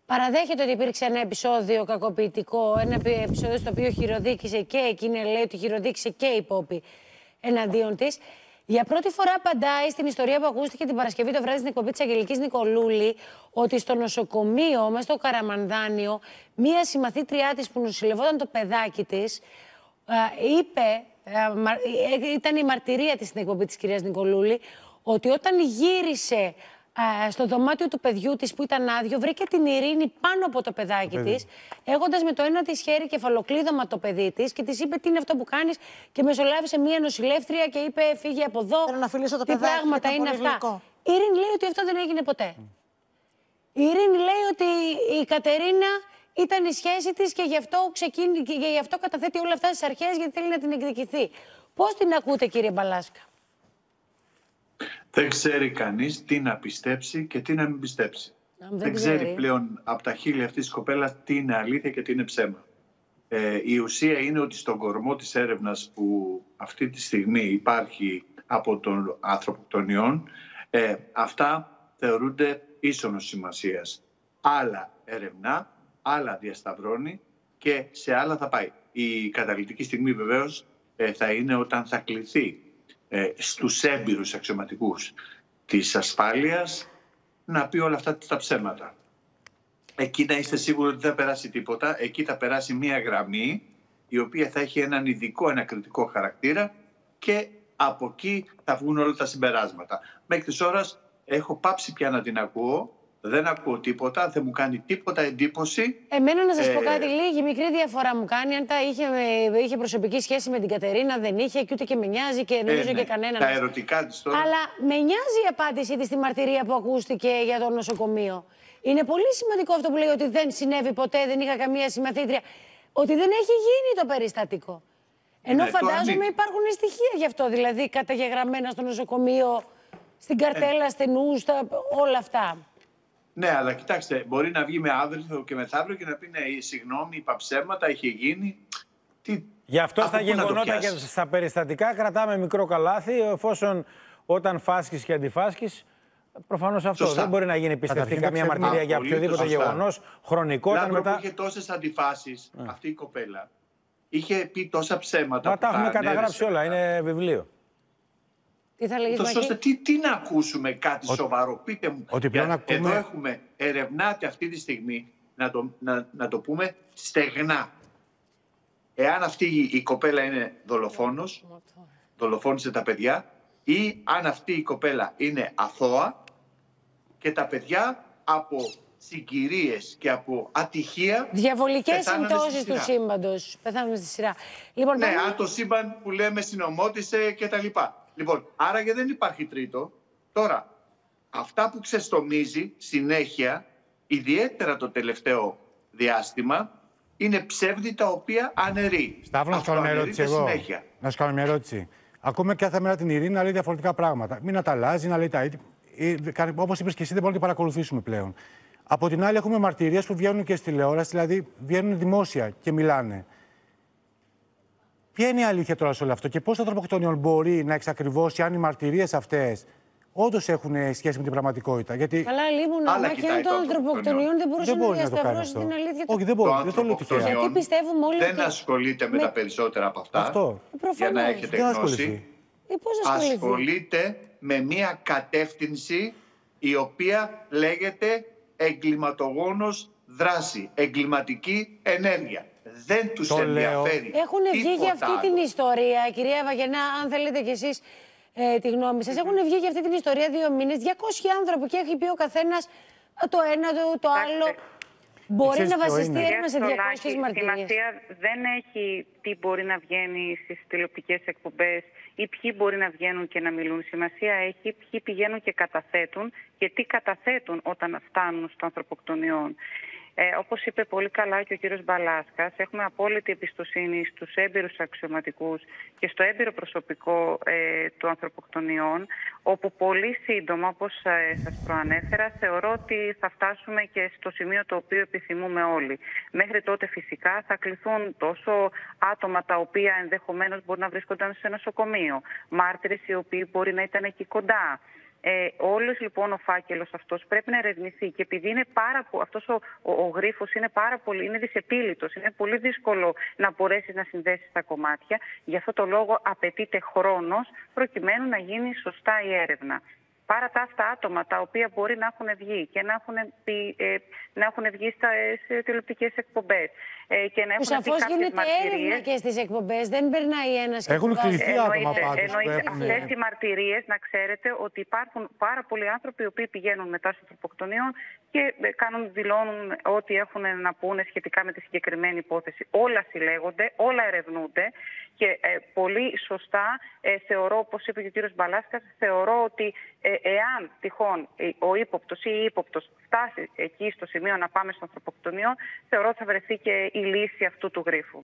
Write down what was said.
παραδέχεται ότι υπήρξε ένα επεισόδιο κακοποιητικό, ένα επεισόδιο στο οποίο χειροδίκησε και εκείνη, λέει ότι χειροδίκησε και η Πόπη εναντίον της. Για πρώτη φορά απαντάει στην ιστορία που ακούστηκε την Παρασκευή το βράδυ στην εκπομπή της Αγγελικής Νικολούλη, ότι στο νοσοκομείο, μέσα στο Καραμανδάνιο, μία συμμαθήτριά της που νοσηλευόταν το παιδάκι της, είπε, ήταν η μαρτυρία της στην εκπομπή της κυρίας Νικολούλη, ότι όταν γύρισε στο δωμάτιο του παιδιού της που ήταν άδειο, βρήκε την Ειρήνη πάνω από το παιδάκι της, έχοντας με το ένα της χέρι κεφαλοκλείδωμα το παιδί της και της είπε τι είναι αυτό που κάνεις και μεσολάβησε μία νοσηλεύτρια και είπε φύγε από εδώ, τι πράγματα είναι αυτά. Η Ειρήνη λέει ότι αυτό δεν έγινε ποτέ. Η Ειρήνη λέει ότι η Κατερίνα ήταν η σχέση της και γι' αυτό καταθέτει όλα αυτά στις αρχές γιατί θέλει να την εκδικηθεί. Πώς την ακούτε, κύριε Μπαλάσκα? Δεν ξέρει κανείς τι να πιστέψει και τι να μην πιστέψει. Δεν ξέρει πλέον από τα χείλη αυτής της κοπέλας τι είναι αλήθεια και τι είναι ψέμα. Η ουσία είναι ότι στον κορμό της έρευνας που αυτή τη στιγμή υπάρχει από τον ανθρωποκτονιών, αυτά θεωρούνται ίσονος σημασίας. Άλλα ερευνά, άλλα διασταυρώνει και σε άλλα θα πάει. Η καταλυτική στιγμή βεβαίως θα είναι όταν θα κληθεί στους έμπειρους αξιωματικούς της ασφάλειας να πει όλα αυτά τα ψέματα. Εκεί να είστε σίγουροι ότι δεν θα περάσει τίποτα. Εκεί θα περάσει μία γραμμή η οποία θα έχει έναν ειδικό ανακριτικό χαρακτήρα και από εκεί θα βγουν όλα τα συμπεράσματα. Μέχρι τις ώρας έχω πάψει πια να την ακούω. Δεν ακούω τίποτα, δεν μου κάνει τίποτα εντύπωση. Εμένα να σας πω κάτι, λίγη μικρή διαφορά μου κάνει. Αν είχε προσωπική σχέση με την Κατερίνα, δεν είχε και ούτε και με νοιάζει και νομίζω και κανέναν. Τα ερωτικά της τώρα. Αλλά με νοιάζει η απάντησή της στη μαρτυρία που ακούστηκε για το νοσοκομείο. Είναι πολύ σημαντικό αυτό που λέει ότι δεν συνέβη ποτέ, δεν είχα καμία συμμαθήτρια. Ότι δεν έχει γίνει το περιστατικό. Ενώ φαντάζομαι υπάρχουν στοιχεία γι' αυτό, δηλαδή καταγεγραμμένα στο νοσοκομείο, στην καρτέλα ασθενούς, όλα αυτά. Ναι, αλλά κοιτάξτε, μπορεί να βγει με αύριο και μεθαύριο και να πει ναι, συγγνώμη, είπα ψέματα, είχε γίνει. Γι' αυτό στα γεγονότα και στα περιστατικά κρατάμε μικρό καλάθι, εφόσον όταν φάσκεις και αντιφάσκεις, προφανώς αυτό δεν μπορεί να γίνει πιστευτή καμία μαρτυρία για οποιοδήποτε γεγονός, χρονικό. Μετά που είχε τόσες αντιφάσεις αυτή η κοπέλα, είχε πει τόσα ψέματα. Μα τα έχουμε καταγράψει όλα, είναι βιβλίο. Τι θα λέγεις, τι να ακούσουμε κάτι σοβαρό, πείτε μου. Εδώ έχουμε ερευνάται αυτή τη στιγμή, να το πούμε στεγνά. Εάν αυτή η κοπέλα είναι δολοφόνος, δολοφόνησε τα παιδιά, ή αν αυτή η κοπέλα είναι αθώα και τα παιδιά από συγκυρίες και από ατυχία. Διαβολικές συμπτώσεις του σύμπαντος. Πεθάνουν στη σειρά. Λοιπόν, ναι, αν το σύμπαν που λέμε συνομώτησε κτλ. Λοιπόν, άραγε δεν υπάρχει τρίτο. Τώρα, αυτά που ξεστομίζει συνέχεια, ιδιαίτερα το τελευταίο διάστημα, είναι ψεύδι τα οποία αναιρεί. Σταύρο, να σου κάνω μια ερώτηση εγώ. Να σου κάνω μια ερώτηση. Ακούμε κάθε μέρα την Ειρήνη να λέει διαφορετικά πράγματα. Μην να τα αλλάζει, να λέει τα ίδια. Όπως είπες και εσύ, δεν μπορούμε να την παρακολουθήσουμε πλέον. Από την άλλη, έχουμε μαρτυρίες που βγαίνουν και στη τηλεόραση, δηλαδή βγαίνουν δημόσια και μιλάνε. Ποια είναι η αλήθεια τώρα σε όλο αυτό και πώς το ανθρωποκτονιών μπορεί να εξακριβώσει αν οι μαρτυρίες αυτές όντως έχουν σχέση με την πραγματικότητα? Γιατί... Καλά, λίμουν αμάχια των ανθρωποκτονιών δεν μπορούσε να διασταυρώσει την αλήθεια. Όχι, δεν μπορεί. Δεν το λέω τυχαία. Γιατί πιστεύουμε όλοι δεν ασχολείται με τα περισσότερα από αυτά. Αυτό. Για να έχετε γνώση. Ασχολείται με μια κατεύθυνση η οποία λέγεται εγκληματογόνος δράση, εγκληματική ενέργεια. Δεν τους ενδιαφέρει. Έχουν βγει για αυτή την ιστορία, κυρία Βαγενά, αν θέλετε κι εσείς τη γνώμη σας. Έχουν βγει για αυτή την ιστορία 2 μήνες, 200 άνθρωποι και έχει πει ο καθένας το ένα, το άλλο. Μπορεί να βασιστεί έρευνα σε 200 μαρτυρίες. Σημασία δεν έχει τι μπορεί να βγαίνει στις τηλεοπτικές εκπομπές ή ποιοι μπορεί να βγαίνουν και να μιλούν. Σημασία έχει ποιοι πηγαίνουν και καταθέτουν και τι καταθέτουν όταν φτάνουν στο ανθρωποκτονιών. Όπως είπε πολύ καλά και ο κύριος Μπαλάσκας, έχουμε απόλυτη εμπιστοσύνη στους έμπειρους αξιωματικούς και στο έμπειρο προσωπικό των ανθρωποκτονιών, όπου πολύ σύντομα, όπως σας προανέφερα, θεωρώ ότι θα φτάσουμε και στο σημείο το οποίο επιθυμούμε όλοι. Μέχρι τότε φυσικά θα κληθούν τόσο άτομα τα οποία ενδεχομένως μπορεί να βρίσκονταν σε νοσοκομείο, μάρτυρες οι οποίοι μπορεί να ήταν εκεί κοντά, Όλος λοιπόν ο φάκελος αυτός πρέπει να ερευνηθεί, και επειδή είναι αυτός ο γρίφος είναι δυσεπίλητος, είναι πολύ δύσκολο να μπορέσεις να συνδέσεις τα κομμάτια. Γι' αυτό το λόγο απαιτείται χρόνος προκειμένου να γίνει σωστά η έρευνα. Πάρα τα αυτά άτομα τα οποία μπορεί να έχουν βγει και να έχουν βγει σε τηλεοπτικές εκπομπές και να έχουν πει κάποιες μαρτυρίες. Έρευνα και στις εκπομπές, δεν περνάει ένας και έχουν κληθεί άτομα πάντως. Αυτές οι μαρτυρίες, να ξέρετε ότι υπάρχουν πάρα πολλοί άνθρωποι οι οποίοι πηγαίνουν μετά στο ανθρωποκτονείο και δηλώνουν ό,τι έχουν να πούνε σχετικά με τη συγκεκριμένη υπόθεση. Όλα συλλέγονται, όλα ερευνούνται και πολύ σωστά θεωρώ, όπως είπε και ο κύριος Μπαλάσκας, θεωρώ ότι εάν τυχόν ο ύποπτος ή η ύποπτος φτάσει εκεί στο σημείο να πάμε στο ανθρωποκτονείο, θεωρώ ότι θα βρεθεί και η λύση αυτού του γρίφου.